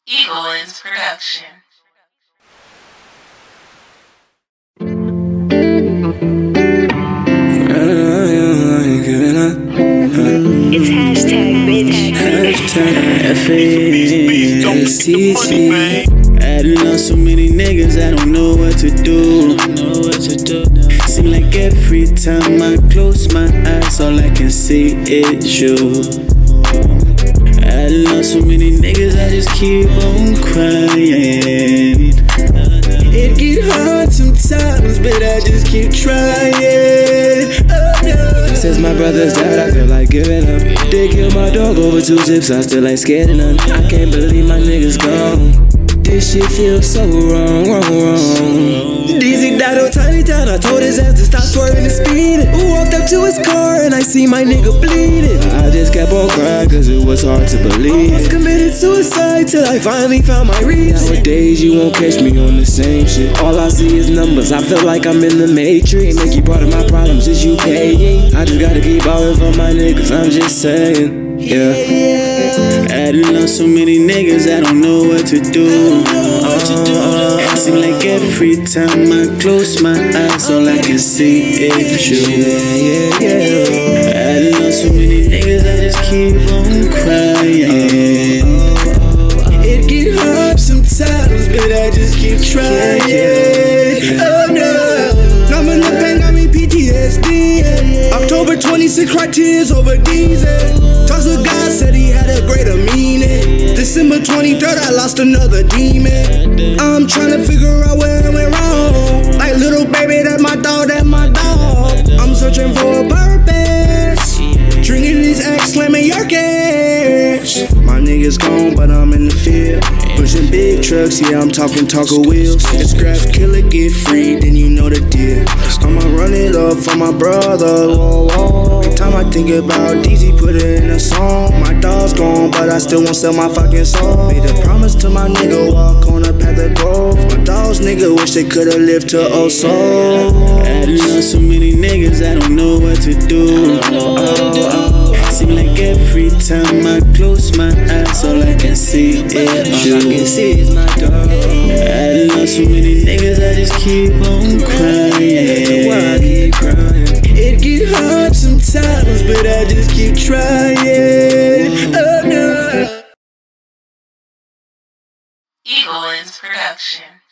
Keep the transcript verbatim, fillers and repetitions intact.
Eagleins Production. It's hashtag bitch. Hashtag F A S T C. I done lost so many niggas, I don't know what to do. Seem like every time I close my eyes, all I can see is you. I done lost so many niggas, I just keep on crying. It get hard sometimes, but I just keep trying. Oh no. Since my brother's died, I feel like giving up. They killed my dog over two zips, I still ain't scared of none. I can't believe my niggas gone. This shit feels so wrong, wrong, wrong. D Z died on Tiny Town, I told his ass to stop swerving and speeding. Walked up to his car and I see my nigga bleeding. I just kept on crying cause it was hard to believe. Almost committed suicide till I finally found my reason. Nowadays you won't catch me on the same shit. All I see is numbers, I feel like I'm in the Matrix. Make you part of my problems is you paying. I just gotta keep ballin' for my niggas, I'm just saying. Yeah, I done lost so many niggas, I don't know what to do. Uh, seem like every time I close my eyes, all I can see is you. Yeah, yeah. I done lost so many niggas, I just keep on crying. It get hard sometimes, but I just keep trying. Oh no, numb in the pain got me P T S D. October twenty-sixth, cry tears over diesel. Talks with God, said he had a greater meaning. December twenty-third, I lost another demon. I'm trying to figure out where I went wrong. Like little baby, that's my dog, that's my dog. I'm searching for a purpose. Drinking these X, slamming Yerkes. My niggas gone, but I'm in the field. Pushing big trucks, yeah, I'm talking taco wheels. If scraps killer get free, then you know the deal. I'ma run it up for my brother. Whoa, whoa. Every time I think about D Z, put it in a song. My dog's gone, but I still won't sell my fucking soul. Made a promise to my nigga, walk on a path of gold. My dogs, nigga, wish they could've lived to old soul. I done lost so many niggas, I don't know what to do. Oh, oh. Seem like every time I close my eyes, all I can see is you. All I can see is my dog. I done lost so many niggas, I just keep on crying. Why I keep crying? It get hard sometimes, but I just keep trying. Oh no. Eagleins Production.